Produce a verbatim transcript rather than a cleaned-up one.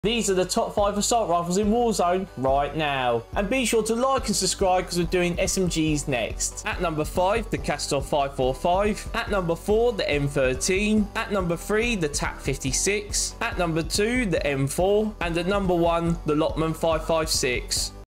These are the top five assault rifles in Warzone right now. And be sure to like and subscribe because we're doing S M Gs next. At number five, the Castor five forty-five. At number four, the M thirteen. At number three, the T A C fifty-six. At number two, the M four. And at number one, the Lotman five five six.